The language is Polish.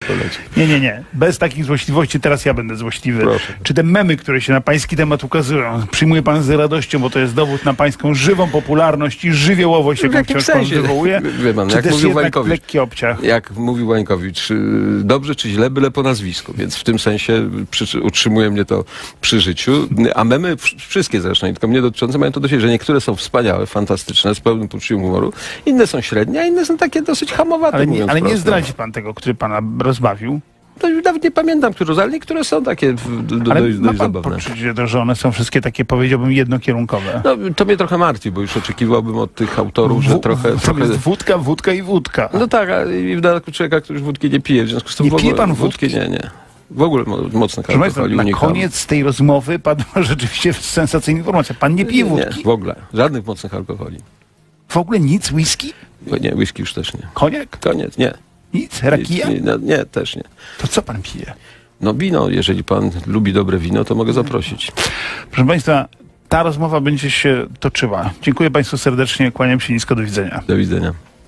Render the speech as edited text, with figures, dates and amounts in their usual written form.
Nie. Nie. Bez takich złośliwości teraz ja będę złośliwy. Proszę. Czy te memy, które się na pański temat ukazują, przyjmuje pan z radością, bo to jest dowód na pańską żywą popularność i żywiołowość, jaką wciąż pan wywołuje? Wie pan, Czy jak też mówił jednak Wańkowicz, lekki obciach? jak mówił Wańkowicz, dobrze czy źle, byle po nazwisku, więc w tym sensie utrzymuje mnie to przy życiu. A memy, wszystkie zresztą, i tylko mnie dotyczące, mają to do siebie, że niektóre są wspaniałe, fantastyczne, z pełnym poczuciem humoru, inne są średnie, a inne są takie dosyć hamowate. Ale nie zdradzi pan tego, który pana rozbawił. Nawet nie pamiętam, ale niektóre są takie dość zabawne. Poczucie, że one są wszystkie takie, powiedziałbym, jednokierunkowe. No, to mnie trochę martwi, bo już oczekiwałbym od tych autorów, że trochę... Jest wódka i wódka. No tak, i w dodatku człowieka, który już wódki nie pije, w związku z tym... Nie pije pan wódki? Nie. W ogóle mocnych Proszę alkoholi Państwa, na unikam. koniec tej rozmowy padła rzeczywiście sensacyjna informacja. Pan nie pije wódki? Nie, w ogóle. Żadnych mocnych alkoholi. W ogóle nic? Whisky? Nie, whisky już też nie. Koniak? Koniec, nie. Nic? Rakija? Nie, też nie. To co pan pije? No wino, jeżeli pan lubi dobre wino, to mogę zaprosić. Proszę Państwa, ta rozmowa będzie się toczyła. Dziękuję Państwu serdecznie, kłaniam się nisko, do widzenia. Do widzenia.